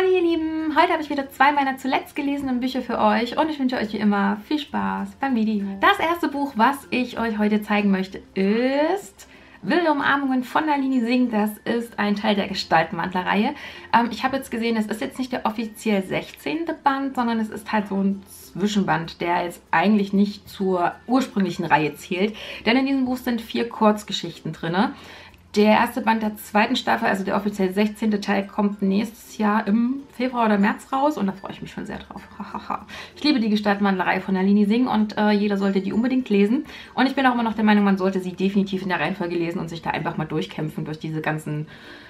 Hallo ihr Lieben, heute habe ich wieder 2 meiner zuletzt gelesenen Bücher für euch und ich wünsche euch wie immer viel Spaß beim Video. Das erste Buch, was ich euch heute zeigen möchte, ist Wilde Umarmungen von Nalini Singh. Das ist ein Teil der Gestaltenwandler-Reihe. Ich habe jetzt gesehen, es ist jetzt nicht der offiziell 16. Band, sondern es ist halt so ein Zwischenband, der jetzt eigentlich nicht zur ursprünglichen Reihe zählt. Denn in diesem Buch sind 4 Kurzgeschichten drin. Der erste Band der zweiten Staffel, also der offiziell 16. Teil, kommt nächstes Jahr im Februar oder März raus und da freue ich mich schon sehr drauf. Ich liebe die Gestaltenwandlerei von Nalini Singh und jeder sollte die unbedingt lesen. Und ich bin auch immer noch der Meinung, man sollte sie definitiv in der Reihenfolge lesen und sich da einfach mal durchkämpfen durch diese ganzen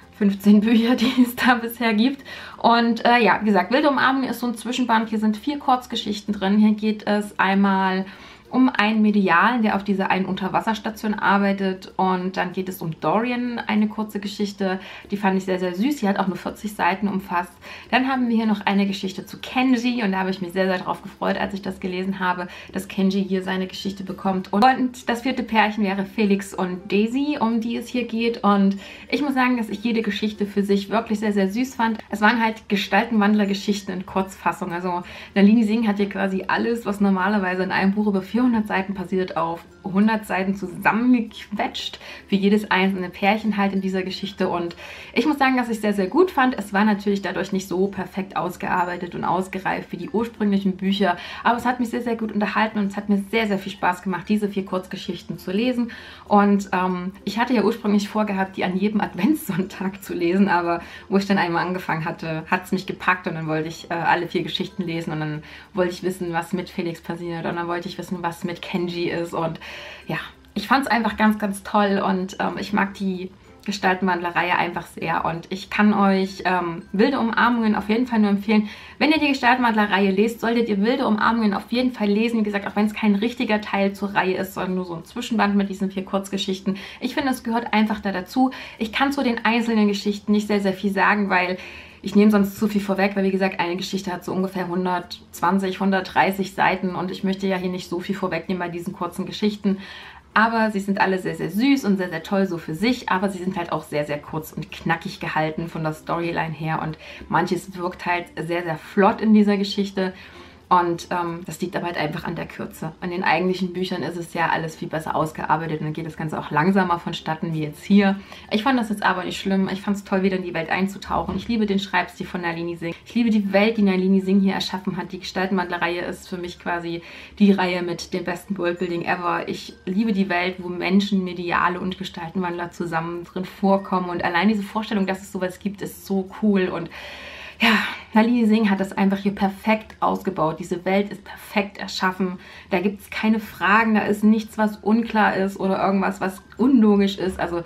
15 Bücher, die es da bisher gibt. Und ja, wie gesagt, Wilde Umarmung ist so ein Zwischenband. Hier sind 4 Kurzgeschichten drin. Hier geht es einmal um einen Medialen, der auf dieser einen Unterwasserstation arbeitet, und dann geht es um Dorian, eine kurze Geschichte, die fand ich sehr, sehr süß, die hat auch nur 40 Seiten umfasst. Dann haben wir hier noch eine Geschichte zu Kenji und da habe ich mich sehr, sehr drauf gefreut, als ich das gelesen habe, dass Kenji hier seine Geschichte bekommt. Und das 4. Pärchen wäre Felix und Daisy, um die es hier geht, und ich muss sagen, dass ich jede Geschichte für sich wirklich sehr, sehr süß fand. Es waren halt Gestaltenwandler-Geschichten in Kurzfassung, also Nalini Singh hat hier quasi alles, was normalerweise in einem Buch über 400 Seiten passiert, auf 100 Seiten zusammengequetscht, für jedes einzelne Pärchen halt in dieser Geschichte, und ich muss sagen, dass ich es sehr, sehr gut fand. Es war natürlich dadurch nicht so perfekt ausgearbeitet und ausgereift wie die ursprünglichen Bücher, aber es hat mich sehr, sehr gut unterhalten und es hat mir sehr, sehr viel Spaß gemacht, diese 4 Kurzgeschichten zu lesen. Und ich hatte ja ursprünglich vorgehabt, die an jedem Adventssonntag zu lesen, aber wo ich dann einmal angefangen hatte, hat es mich gepackt und dann wollte ich alle 4 Geschichten lesen und dann wollte ich wissen, was mit Felix passiert und dann wollte ich wissen, was mit Kenji ist, und ja, ich fand es einfach ganz, ganz toll und ich mag die Gestaltenwandler-Reihe einfach sehr und ich kann euch Wilde Umarmungen auf jeden Fall nur empfehlen. Wenn ihr die Gestaltenwandler-Reihe lest, solltet ihr Wilde Umarmungen auf jeden Fall lesen. Wie gesagt, auch wenn es kein richtiger Teil zur Reihe ist, sondern nur so ein Zwischenband mit diesen 4 Kurzgeschichten. Ich finde, es gehört einfach da dazu. Ich kann zu den einzelnen Geschichten nicht sehr, sehr viel sagen, weil ich nehme sonst zu viel vorweg, weil wie gesagt, eine Geschichte hat so ungefähr 120, 130 Seiten und ich möchte ja hier nicht so viel vorwegnehmen bei diesen kurzen Geschichten. Aber sie sind alle sehr, sehr süß und sehr, sehr toll so für sich, aber sie sind halt auch sehr, sehr kurz und knackig gehalten von der Storyline her und manches wirkt halt sehr, sehr flott in dieser Geschichte. Und das liegt aber halt einfach an der Kürze. An den eigentlichen Büchern ist es ja alles viel besser ausgearbeitet und dann geht das Ganze auch langsamer vonstatten wie jetzt hier. Ich fand das jetzt aber nicht schlimm. Ich fand es toll, wieder in die Welt einzutauchen. Ich liebe den Schreibstil von Nalini Singh. Ich liebe die Welt, die Nalini Singh hier erschaffen hat. Die Gestaltenwandler-Reihe ist für mich quasi die Reihe mit dem besten Worldbuilding ever. Ich liebe die Welt, wo Menschen, Mediale und Gestaltenwandler zusammen drin vorkommen. Und allein diese Vorstellung, dass es sowas gibt, ist so cool. Und ja, Nalini Singh hat das einfach hier perfekt ausgebaut. Diese Welt ist perfekt erschaffen. Da gibt es keine Fragen, da ist nichts, was unklar ist oder irgendwas, was unlogisch ist. Also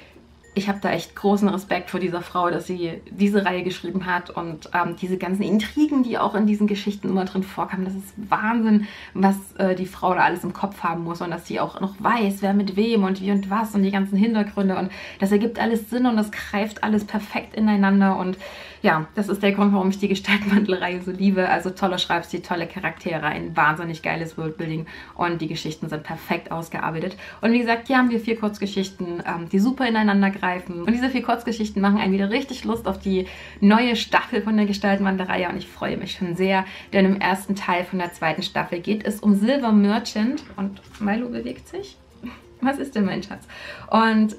ich habe da echt großen Respekt vor dieser Frau, dass sie diese Reihe geschrieben hat und diese ganzen Intrigen, die auch in diesen Geschichten immer drin vorkamen. Das ist Wahnsinn, was die Frau da alles im Kopf haben muss und dass sie auch noch weiß, wer mit wem und wie und was und die ganzen Hintergründe, und das ergibt alles Sinn und das greift alles perfekt ineinander, und ja, das ist der Grund, warum ich die Gestaltenwandler-Reihe so liebe. Also toller Schreibstil, tolle Charaktere, ein wahnsinnig geiles Worldbuilding und die Geschichten sind perfekt ausgearbeitet. Und wie gesagt, hier haben wir 4 Kurzgeschichten, die super ineinander greifen. Und diese 4 Kurzgeschichten machen einen wieder richtig Lust auf die neue Staffel von der Gestaltenwandler-Reihe und ich freue mich schon sehr, denn im ersten Teil von der 2. Staffel geht es um Silver Merchant und Milo bewegt sich. Was ist denn, mein Schatz? Und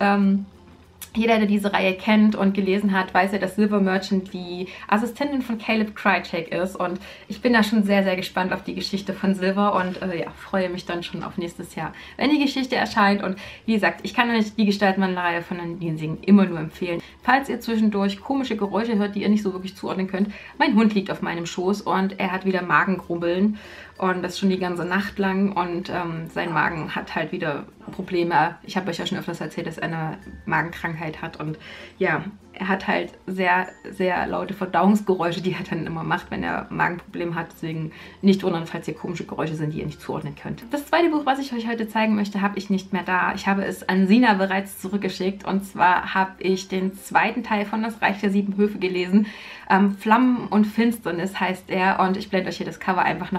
jeder, der diese Reihe kennt und gelesen hat, weiß ja, dass Silver Merchant die Assistentin von Caleb Krycek ist. Und ich bin da schon sehr, sehr gespannt auf die Geschichte von Silver und ja, freue mich dann schon auf nächstes Jahr, wenn die Geschichte erscheint. Und wie gesagt, ich kann euch die Gestaltenwandler-Reihe von Nalini Singh immer nur empfehlen. Falls ihr zwischendurch komische Geräusche hört, die ihr nicht so wirklich zuordnen könnt, mein Hund liegt auf meinem Schoß und er hat wieder Magengrubbeln. Und das schon die ganze Nacht lang und sein Magen hat halt wieder Probleme. Ich habe euch ja schon öfters erzählt, dass er eine Magenkrankheit hat und ja, er hat halt sehr, sehr laute Verdauungsgeräusche, die er dann immer macht, wenn er Magenprobleme hat. Deswegen nicht wundern, falls hier komische Geräusche sind, die ihr nicht zuordnen könnt. Das zweite Buch, was ich euch heute zeigen möchte, habe ich nicht mehr da. Ich habe es an Sina bereits zurückgeschickt und zwar habe ich den 2. Teil von Das Reich der 7 Höfe gelesen. Flammen und Finsternis heißt er und ich blende euch hier das Cover einfach nochmal mit ein.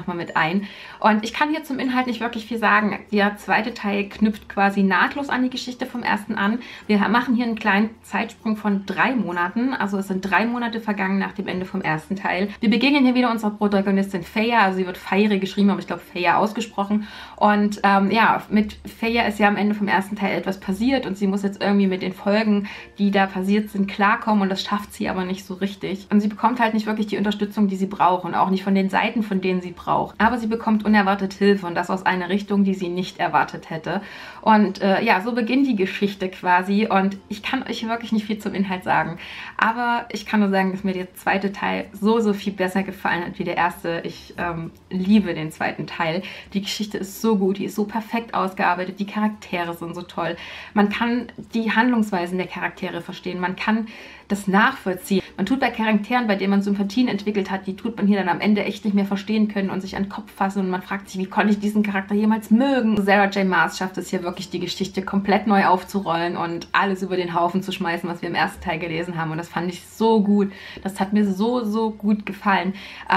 ein. Und ich kann hier zum Inhalt nicht wirklich viel sagen. Der zweite Teil knüpft quasi nahtlos an die Geschichte vom ersten an. Wir machen hier einen kleinen Zeitsprung von 3 Monaten. Also es sind 3 Monate vergangen nach dem Ende vom ersten Teil. Wir begegnen hier wieder unserer Protagonistin Feia. Also sie wird Feyre geschrieben, aber ich glaube Feia ausgesprochen. Und ja, mit Feia ist ja am Ende vom ersten Teil etwas passiert und sie muss jetzt irgendwie mit den Folgen, die da passiert sind, klarkommen und das schafft sie aber nicht so richtig. Und sie bekommt halt nicht wirklich die Unterstützung, die sie braucht und auch nicht von den Seiten, von denen sie braucht. Aber sie bekommt unerwartet Hilfe und das aus einer Richtung, die sie nicht erwartet hätte. Und ja, so beginnt die Geschichte quasi und ich kann euch wirklich nicht viel zum Inhalt sagen. Aber ich kann nur sagen, dass mir der zweite Teil so viel besser gefallen hat wie der erste. Ich liebe den zweiten Teil. Die Geschichte ist so gut, die ist so perfekt ausgearbeitet, die Charaktere sind so toll. Man kann die Handlungsweisen der Charaktere verstehen, man kann das nachvollziehen. Man tut bei Charakteren, bei denen man Sympathien entwickelt hat, die tut man hier dann am Ende echt nicht mehr verstehen können und sich an den Kopf fassen und man fragt sich, wie konnte ich diesen Charakter jemals mögen? Sarah J. Maas schafft es hier wirklich, die Geschichte komplett neu aufzurollen und alles über den Haufen zu schmeißen, was wir im ersten Teil gelesen haben und das fand ich so gut. Das hat mir so gut gefallen.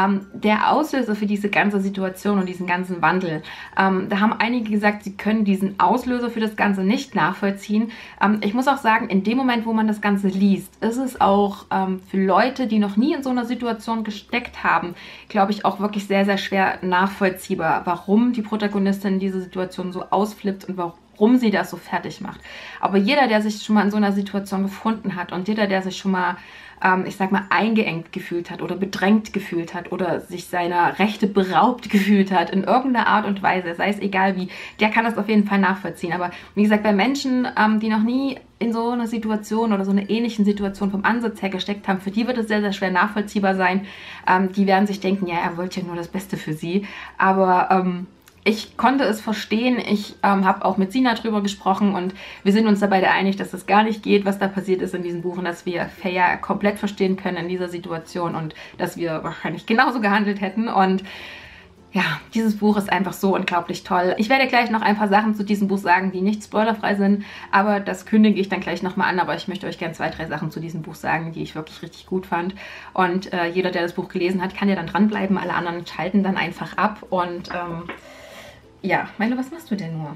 Der Auslöser für diese ganze Situation und diesen ganzen Wandel, da haben einige gesagt, sie können diesen Auslöser für das Ganze nicht nachvollziehen. Ich muss auch sagen, in dem Moment, wo man das Ganze liest, ist es auch für Leute, die noch nie in so einer Situation gesteckt haben, glaube ich, auch wirklich sehr schwer nachvollziehbar, warum die Protagonistin diese Situation so ausflippt und warum sie das so fertig macht. Aber jeder, der sich schon mal in so einer Situation gefunden hat und jeder, der sich schon mal ich sag mal, eingeengt gefühlt hat oder bedrängt gefühlt hat oder sich seiner Rechte beraubt gefühlt hat, in irgendeiner Art und Weise, sei es egal wie, der kann das auf jeden Fall nachvollziehen. Aber wie gesagt, bei Menschen, die noch nie in so einer Situation oder so einer ähnlichen Situation vom Ansatz her gesteckt haben, für die wird es sehr schwer nachvollziehbar sein. Die werden sich denken, ja, er wollte ja nur das Beste für sie. Aber ich konnte es verstehen, ich habe auch mit Sina drüber gesprochen und wir sind uns da beide einig, dass das gar nicht geht, was da passiert ist in diesem Buch und dass wir Feia komplett verstehen können in dieser Situation und dass wir wahrscheinlich genauso gehandelt hätten und ja, dieses Buch ist einfach so unglaublich toll. Ich werde gleich noch ein paar Sachen zu diesem Buch sagen, die nicht spoilerfrei sind, aber das kündige ich dann gleich nochmal an, aber ich möchte euch gerne 2, 3 Sachen zu diesem Buch sagen, die ich wirklich richtig gut fand und jeder, der das Buch gelesen hat, kann ja dann dranbleiben, alle anderen schalten dann einfach ab und ja, Milo, was machst du denn nur?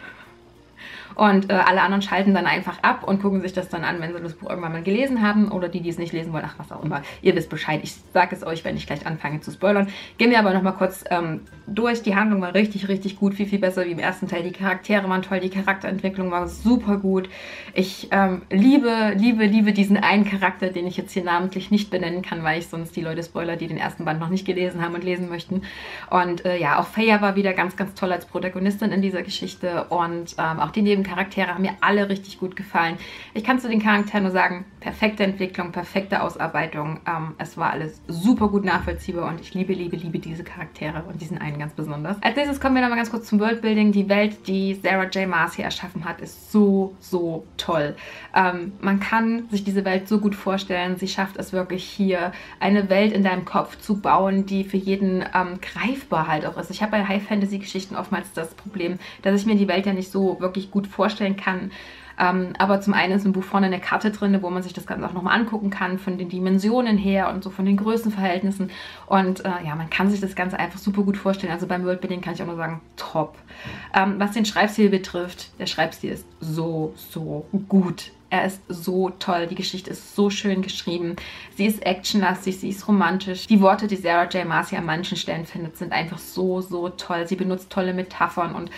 Und alle anderen schalten dann einfach ab und gucken sich das dann an, wenn sie das Buch irgendwann mal gelesen haben oder die es nicht lesen wollen, ach, was auch immer. Ihr wisst Bescheid. Ich sage es euch, wenn ich gleich anfange zu spoilern. Gehen wir aber nochmal kurz durch. Die Handlung war richtig gut, viel besser wie im ersten Teil. Die Charaktere waren toll, die Charakterentwicklung war super gut. Ich liebe diesen einen Charakter, den ich jetzt hier namentlich nicht benennen kann, weil ich sonst die Leute spoiler, die den ersten Band noch nicht gelesen haben und lesen möchten. Und ja, auch Feia war wieder ganz toll als Protagonistin in dieser Geschichte und auch die Nebencharaktere haben mir alle richtig gut gefallen. Ich kann zu den Charakteren nur sagen, perfekte Entwicklung, perfekte Ausarbeitung. Es war alles super gut nachvollziehbar und ich liebe diese Charaktere und diesen einen ganz besonders. Als nächstes kommen wir nochmal ganz kurz zum Worldbuilding. Die Welt, die Sarah J. Maas hier erschaffen hat, ist so toll. Man kann sich diese Welt so gut vorstellen. Sie schafft es wirklich hier, eine Welt in deinem Kopf zu bauen, die für jeden greifbar halt auch ist. Ich habe bei High-Fantasy-Geschichten oftmals das Problem, dass ich mir die Welt ja nicht so wirklich gut vorstellen kann. Aber zum einen ist im Buch vorne eine Karte drin, wo man sich das Ganze auch nochmal angucken kann, von den Dimensionen her und so von den Größenverhältnissen. Und ja, man kann sich das Ganze einfach super gut vorstellen. Also beim Worldbuilding kann ich auch nur sagen, top. Was den Schreibstil betrifft, der Schreibstil ist so gut. Er ist so toll, die Geschichte ist so schön geschrieben. Sie ist actionlastig, sie ist romantisch. Die Worte, die Sarah J. Maas hier an manchen Stellen findet, sind einfach so toll. Sie benutzt tolle Metaphern und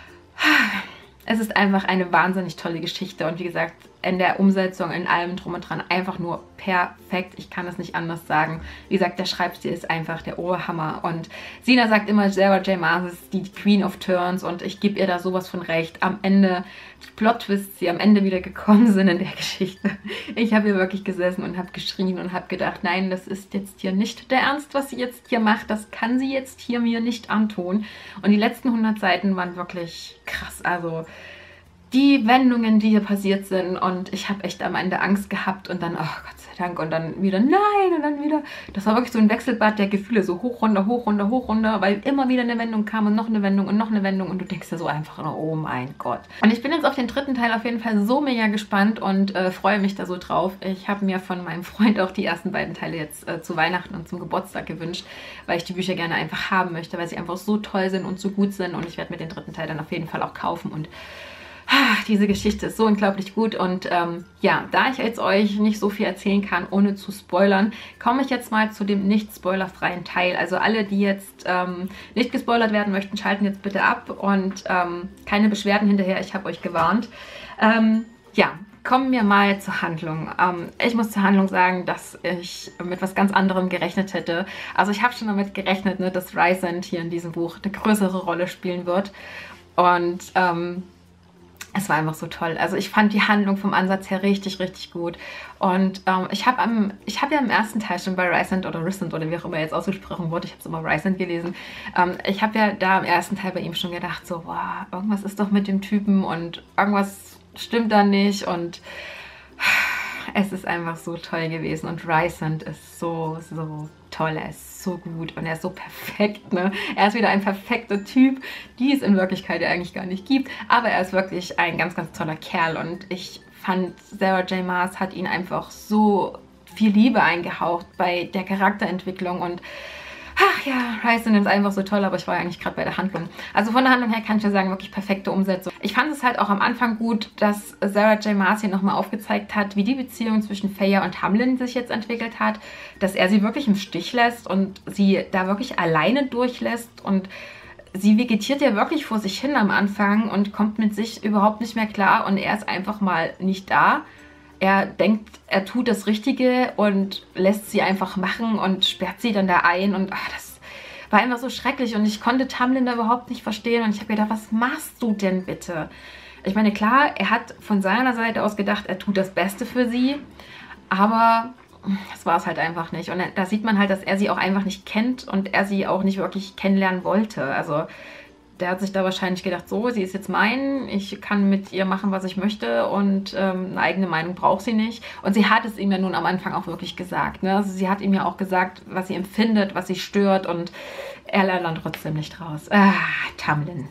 es ist einfach eine wahnsinnig tolle Geschichte und wie gesagt, in der Umsetzung, in allem drum und dran, einfach nur perfekt. Ich kann es nicht anders sagen. Wie gesagt, der Schreibstil ist einfach der Oberhammer und Sina sagt immer, Sarah J. Maas ist die Queen of Turns und ich gebe ihr da sowas von recht. Am Ende, die Plot-Twists, die am Ende wieder gekommen sind in der Geschichte. Ich habe hier wirklich gesessen und habe geschrien und habe gedacht, nein, das ist jetzt hier nicht der Ernst, was sie jetzt hier macht. Das kann sie jetzt hier mir nicht antun. Und die letzten 100 Seiten waren wirklich krass. Also die Wendungen, die hier passiert sind, und ich habe echt am Ende Angst gehabt und dann, oh Gott sei Dank, und dann wieder nein und dann wieder. Das war wirklich so ein Wechselbad der Gefühle, so hoch, runter, hoch, runter, hoch, runter, weil immer wieder eine Wendung kam und noch eine Wendung und noch eine Wendung und du denkst dir so einfach, oh mein Gott. Und ich bin jetzt auf den dritten Teil auf jeden Fall so mega gespannt und freue mich da so drauf. Ich habe mir von meinem Freund auch die ersten beiden Teile jetzt zu Weihnachten und zum Geburtstag gewünscht, weil ich die Bücher gerne einfach haben möchte, weil sie einfach so toll sind und so gut sind, und ich werde mir den dritten Teil dann auf jeden Fall auch kaufen. Und diese Geschichte ist so unglaublich gut, und ja, da ich jetzt euch nicht so viel erzählen kann, ohne zu spoilern, komme ich jetzt mal zu dem nicht spoilerfreien Teil. Also alle, die jetzt nicht gespoilert werden möchten, schalten jetzt bitte ab und keine Beschwerden hinterher, ich habe euch gewarnt. Ja, kommen wir mal zur Handlung. Ich muss zur Handlung sagen, dass ich mit was ganz anderem gerechnet hätte. Also ich habe schon damit gerechnet, ne, dass Rysand hier in diesem Buch eine größere Rolle spielen wird, und es war einfach so toll. Also ich fand die Handlung vom Ansatz her richtig, richtig gut. Und ich habe ja im ersten Teil schon bei Rysand oder Rysand oder wie auch immer jetzt ausgesprochen wurde, ich habe es immer Rysand gelesen, ich habe ja da im ersten Teil bei ihm schon gedacht, so, wow, irgendwas ist doch mit dem Typen und irgendwas stimmt da nicht, und es ist einfach so toll gewesen, und Rysand ist so, so toll, er ist so gut und er ist so perfekt, ne? Er ist wieder ein perfekter Typ, die es in Wirklichkeit ja eigentlich gar nicht gibt, aber er ist wirklich ein ganz, ganz toller Kerl, und ich fand, Sarah J. Maas hat ihn einfach so viel Liebe eingehaucht bei der Charakterentwicklung, und ach ja, Rysand ist einfach so toll, aber ich war ja eigentlich gerade bei der Handlung. Also von der Handlung her kann ich ja sagen, wirklich perfekte Umsetzung. Ich fand es halt auch am Anfang gut, dass Sarah J. Maas hier nochmal aufgezeigt hat, wie die Beziehung zwischen Feya und Tamlin sich jetzt entwickelt hat, dass er sie wirklich im Stich lässt und sie da wirklich alleine durchlässt, und sie vegetiert ja wirklich vor sich hin am Anfang und kommt mit sich überhaupt nicht mehr klar, und er ist einfach mal nicht da. Er denkt, er tut das Richtige und lässt sie einfach machen und sperrt sie dann da ein, und das war einfach so schrecklich, und ich konnte Tamlin da überhaupt nicht verstehen, und ich habe gedacht, was machst du denn bitte? Ich meine, klar, er hat von seiner Seite aus gedacht, er tut das Beste für sie, aber das war es halt einfach nicht, und da sieht man halt, dass er sie auch einfach nicht kennt und er sie auch nicht wirklich kennenlernen wollte. Also der hat sich da wahrscheinlich gedacht, so, sie ist jetzt mein, ich kann mit ihr machen, was ich möchte, und eine eigene Meinung braucht sie nicht. Und sie hat es ihm ja nun am Anfang auch wirklich gesagt, ne? Also sie hat ihm ja auch gesagt, was sie empfindet, was sie stört, und er lernt dann trotzdem nicht raus. Tamlin.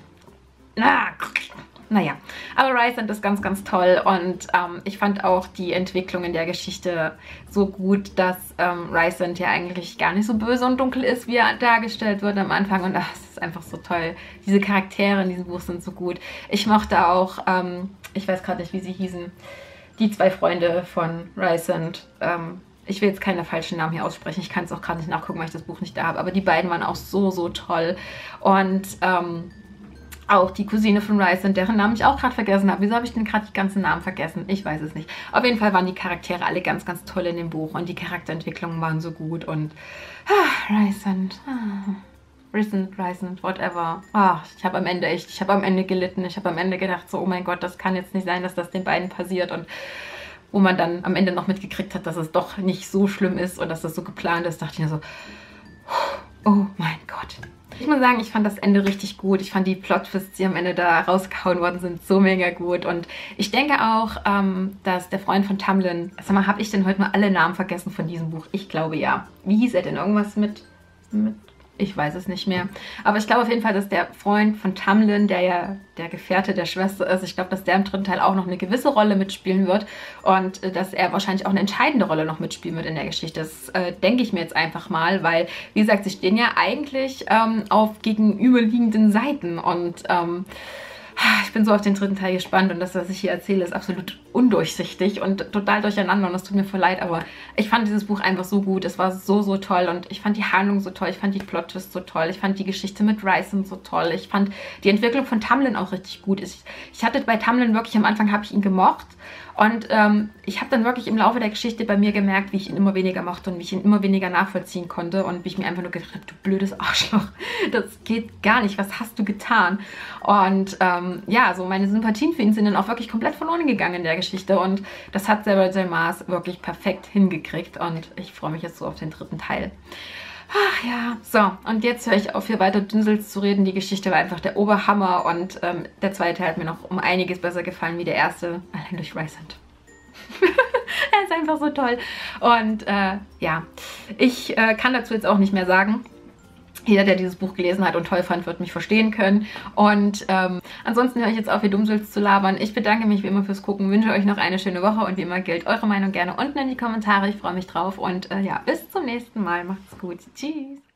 Naja, aber Rysand ist ganz, ganz toll, und ich fand auch die Entwicklung in der Geschichte so gut, dass Rysand ja eigentlich gar nicht so böse und dunkel ist, wie er dargestellt wird am Anfang, und es ist einfach so toll. Diese Charaktere in diesem Buch sind so gut. Ich mochte auch, ich weiß gerade nicht, wie sie hießen, die zwei Freunde von Rysand. Ich will jetzt keine falschen Namen hier aussprechen, ich kann es auch gerade nicht nachgucken, weil ich das Buch nicht da habe, aber die beiden waren auch so, so toll, und auch die Cousine von Rysand, deren Namen ich auch gerade vergessen habe. Wieso habe ich denn gerade die ganzen Namen vergessen? Ich weiß es nicht. Auf jeden Fall waren die Charaktere alle ganz, ganz toll in dem Buch, und die Charakterentwicklungen waren so gut, und Rysand, Rysand, whatever. Ich habe am Ende gelitten. Ich habe am Ende gedacht, so, oh mein Gott, das kann jetzt nicht sein, dass das den beiden passiert, und wo man dann am Ende noch mitgekriegt hat, dass es doch nicht so schlimm ist und dass das so geplant ist, dachte ich mir so, oh mein Gott. Ich muss sagen, ich fand das Ende richtig gut. Ich fand die Plot-Twists, die am Ende da rausgehauen worden sind, so mega gut. Und ich denke auch, dass der Freund von Tamlin, sag mal, habe ich denn heute mal alle Namen vergessen von diesem Buch? Ich glaube ja. Wie hieß er denn? Irgendwas mit ich weiß es nicht mehr. Aber ich glaube auf jeden Fall, dass der Freund von Tamlin, der ja der Gefährte der Schwester ist, ich glaube, dass der im dritten Teil auch noch eine gewisse Rolle mitspielen wird, und dass er wahrscheinlich auch eine entscheidende Rolle noch mitspielen wird in der Geschichte. Das denke ich mir jetzt einfach mal, weil, wie gesagt, sie stehen ja eigentlich auf gegenüberliegenden Seiten, und ich bin so auf den dritten Teil gespannt, und das, was ich hier erzähle, ist absolut undurchsichtig und total durcheinander, und das tut mir voll leid, aber ich fand dieses Buch einfach so gut. Es war so, so toll, und ich fand die Handlung so toll, ich fand die Plot-Twist so toll, ich fand die Geschichte mit Rysand so toll, ich fand die Entwicklung von Tamlin auch richtig gut. Ich hatte bei Tamlin wirklich, am Anfang habe ich ihn gemocht, und ich habe dann wirklich im Laufe der Geschichte bei mir gemerkt, wie ich ihn immer weniger mochte und wie ich ihn immer weniger nachvollziehen konnte, und wie ich mir einfach nur gedacht habe, du blödes Arschloch, das geht gar nicht, was hast du getan? Und ja, so meine Sympathien für ihn sind dann auch wirklich komplett verloren gegangen in der Geschichte, und das hat Sarah J. Maas wirklich perfekt hingekriegt, und ich freue mich jetzt so auf den dritten Teil. Ach ja, so, und jetzt höre ich auf, hier weiter Dünsels zu reden. Die Geschichte war einfach der Oberhammer und der zweite Teil hat mir noch um einiges besser gefallen wie der erste, allein durch Rysand. Er ist einfach so toll. Und ja, ich kann dazu jetzt auch nicht mehr sagen. Jeder, der dieses Buch gelesen hat und toll fand, wird mich verstehen können. Und ansonsten höre ich jetzt auf, wie Dummsülz zu labern. Ich bedanke mich wie immer fürs Gucken, wünsche euch noch eine schöne Woche und wie immer gilt eure Meinung gerne unten in die Kommentare. Ich freue mich drauf und ja, bis zum nächsten Mal. Macht's gut. Tschüss.